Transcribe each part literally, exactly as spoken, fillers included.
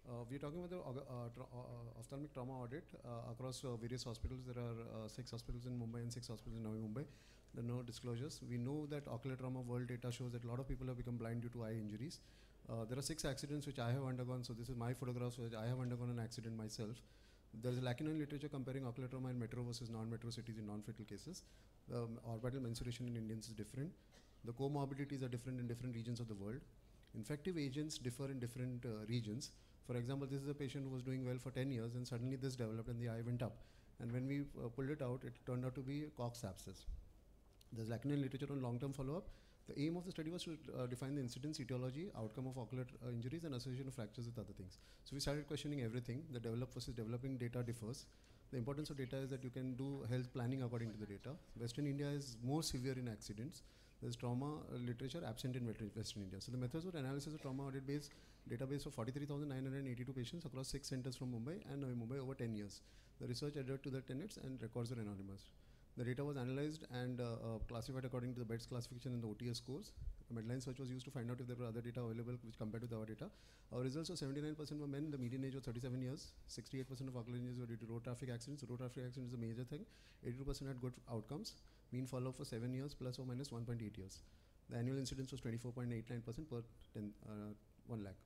Uh, we're talking about the uh, tra uh, ophthalmic trauma audit uh, across uh, various hospitals. There are uh, six hospitals in Mumbai and six hospitals in Navi Mumbai. There are no disclosures. We know that ocular trauma world data shows that a lot of people have become blind due to eye injuries. Uh, there are six accidents which I have undergone. So this is my photographs which I have undergone an accident myself. There is a lacking in literature comparing ocular trauma in metro versus non-metro cities in non-fatal cases. Um, orbital mensuration in Indians is different. The comorbidities are different in different regions of the world. Infective agents differ in different uh, regions. For example, this is a patient who was doing well for ten years and suddenly this developed and the eye went up. And when we uh, pulled it out, it turned out to be Cox abscess. There's lacking in literature on long-term follow-up. The aim of the study was to uh, define the incidence, etiology, outcome of ocular uh, injuries and association of fractures with other things. So we started questioning everything. The developed versus developing data differs. The importance of data is that you can do health planning according to the data. Western India is more severe in accidents. There's trauma uh, literature absent in Western India. So the methods of analysis of trauma audit based database of forty-three thousand nine hundred eighty-two patients across six centers from Mumbai and Navi Mumbai over ten years. The research adhered to the tenets and records are anonymous. The data was analyzed and uh, uh, classified according to the BEDS classification and the O T S scores. A Medline search was used to find out if there were other data available which compared with our data. Our results were seventy-nine percent were men, the median age was thirty-seven years, sixty-eight percent of ocular injuries were due to road traffic accidents. Road traffic accidents is a major thing. eighty-two percent had good outcomes. Mean follow-up for seven years plus or minus one point eight years. The annual incidence was twenty-four point eight nine percent per ten, uh, one lakh.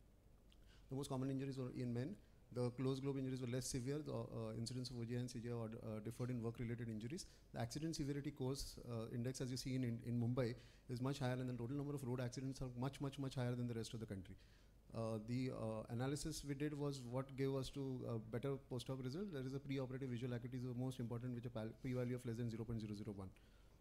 The most common injuries were in men. The closed globe injuries were less severe. The uh, incidence of O J I and C J I uh, differed in work-related injuries. The accident severity course uh, index, as you see in, in, in Mumbai, is much higher, and the total number of road accidents are much, much, much higher than the rest of the country. Uh, the uh, analysis we did was what gave us to a better post-op result. There is a pre-operative visual acuity is the most important, which a p-value of less than zero point zero zero one.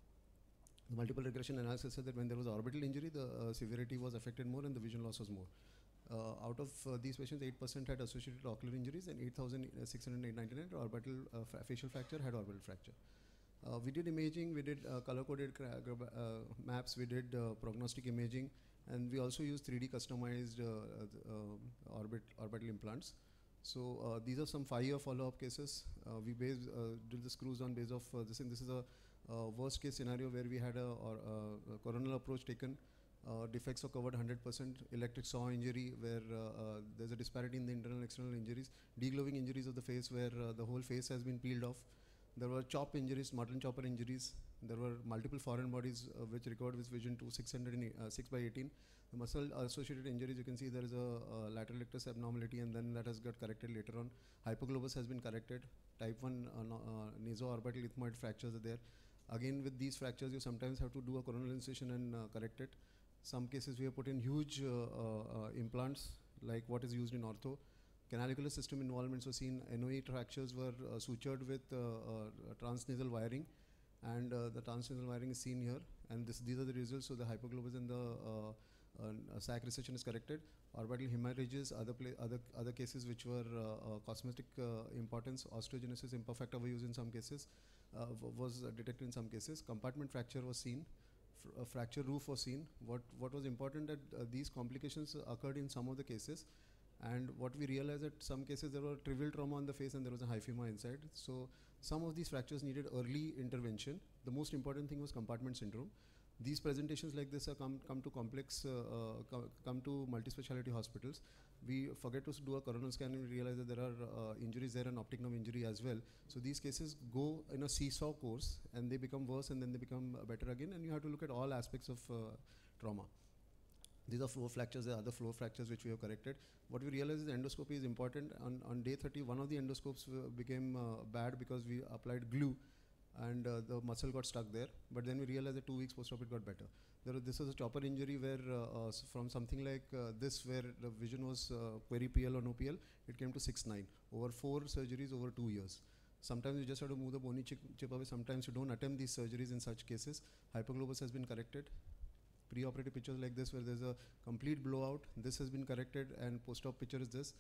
The multiple regression analysis said that when there was orbital injury, the uh, severity was affected more and the vision loss was more. Uh, out of uh, these patients, eight percent had associated ocular injuries and eight thousand six hundred ninety-nine orbital uh, facial fracture had orbital fracture. Uh, we did imaging, we did uh, color-coded uh, maps, we did uh, prognostic imaging, and we also used three D customized uh, uh, orbit, orbital implants. So uh, these are some five-year follow-up cases. Uh, we based, uh, did the screws on base of uh, this, and this is a uh, worst-case scenario where we had a, or, uh, a coronal approach taken. Uh, defects are covered one hundred percent. Electric saw injury where uh, uh, there's a disparity in the internal and external injuries. Degloving injuries of the face where uh, the whole face has been peeled off. There were chop injuries, mutton chopper injuries. There were multiple foreign bodies uh, which recovered with vision to six hundred, uh, six by eighteen. The muscle associated injuries, you can see there is a, a lateral rectus abnormality and then that has got corrected later on. Hypoglobus has been corrected. Type one uh, no, uh, naso-orbital ethmoid fractures are there. Again, with these fractures, you sometimes have to do a coronal incision and uh, correct it. Some cases we have put in huge uh, uh, implants like what is used in ortho. Canalicular system involvements were seen. N O E fractures were uh, sutured with uh, uh, transnasal wiring, and uh, the transnasal wiring is seen here. And this, these are the results. So the hypoglobus and the uh, uh, sac recession is corrected. Orbital hemorrhages, other other other cases which were uh, uh, cosmetic uh, importance, osteogenesis imperfecta were used in some cases, uh, was detected in some cases. Compartment fracture was seen. A fracture roof was seen. What what was important that uh, these complications occurred in some of the cases, and what we realized that some cases there were trivial trauma on the face and there was a hyphema inside. So some of these fractures needed early intervention. The most important thing was compartment syndrome. These presentations like this are come come to complex, uh, uh, come, come to multi-speciality hospitals. We forget to do a coronal scan and we realize that there are uh, injuries there and optic nerve injury as well. So these cases go in a seesaw course and they become worse and then they become better again, and you have to look at all aspects of uh, trauma. These are floor fractures, there are other floor fractures which we have corrected. What we realized is endoscopy is important. On, on day thirty, one of the endoscopes uh, became uh, bad because we applied glue and uh, the muscle got stuck there. But then we realized that two weeks post-op it got better. There was, this was a chopper injury where uh, uh, from something like uh, this where the vision was uh, query P L or no P L, it came to six nine. Over four surgeries over two years. Sometimes you just have to move the bony chip, chip away. Sometimes you don't attempt these surgeries in such cases. Hypoglobus has been corrected. Pre-operative pictures like this where there's a complete blowout. This has been corrected, and post-op picture is this.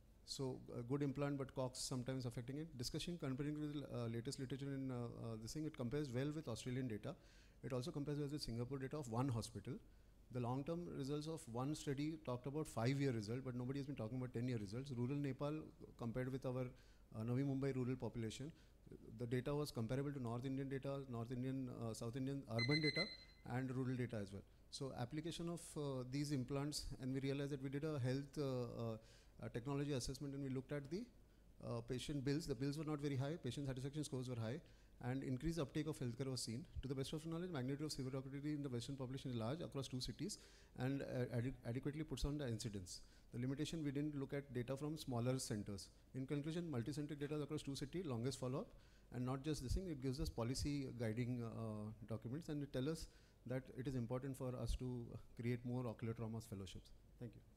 So a good implant, but Cox sometimes affecting it. Discussion comparing with uh, latest literature in uh, uh, this thing, it compares well with Australian data. It also compares well with Singapore data of one hospital. The long-term results of one study talked about five-year result, but nobody has been talking about ten-year results. Rural Nepal compared with our uh, Navi Mumbai rural population, the data was comparable to North Indian data, North Indian, uh, South Indian urban data, and rural data as well. So application of uh, these implants, and we realized that we did a health uh, uh, uh, technology assessment, and we looked at the uh, patient bills. The bills were not very high, patient satisfaction scores were high, and increased uptake of healthcare was seen. To the best of knowledge, magnitude of severe occupancy in the western population is large across two cities, and uh, ade adequately puts on the incidence. The limitation, we didn't look at data from smaller centers. In conclusion, multi-centric data across two cities, longest follow-up, and not just this thing, it gives us policy guiding uh, documents, and it tells us that it is important for us to create more ocular trauma fellowships. Thank you.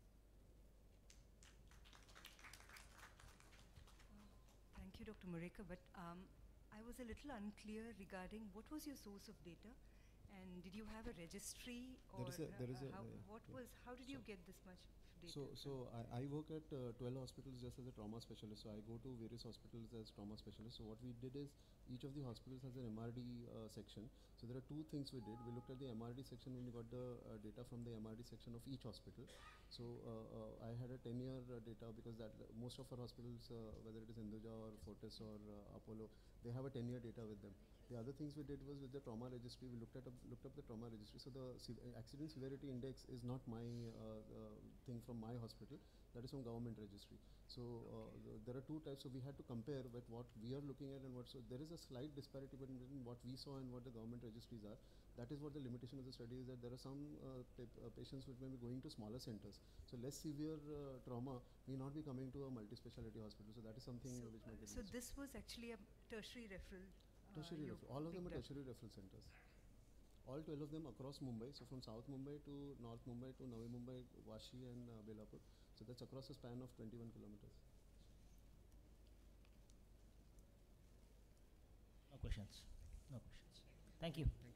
Uh, thank you, Doctor Mureka, but um, I was a little unclear regarding what was your source of data, and did you have a registry, or there is a, there is uh, a, how, uh, what yeah. was, how did so you get this much data? So, so I, I work at uh, twelve hospitals just as a trauma specialist. So I go to various hospitals as trauma specialist. So what we did is, each of the hospitals has an M R D uh, section. So there are two things we did. We looked at the M R D section when we got the uh, data from the M R D section of each hospital. So uh, uh, I had a ten year uh, data, because that uh, most of our hospitals, uh, whether it is Hinduja or Fortis or uh, Apollo, they have a ten year data with them. The other things we did was with the trauma registry. We looked at up, looked up the trauma registry. So the accident severity index is not my uh, uh, thing from my hospital. That is from government registry. So uh, the, there are two types. So we had to compare with what we are looking at and what. So there is a slight disparity between what we saw and what the government registries are. That is what the limitation of the study is. That there are some uh, uh, patients which may be going to smaller centers. So less severe uh, trauma may not be coming to a multi-speciality hospital. So that is something so, which might be. So this was actually a tertiary referral. Tertiary uh, referral. All of them are tertiary referral centers. All twelve of them across Mumbai. So from South Mumbai to North Mumbai to Navi Mumbai, Vashi and uh, Belapur. So that's across a span of twenty-one kilometers. No questions. No questions. Thank you.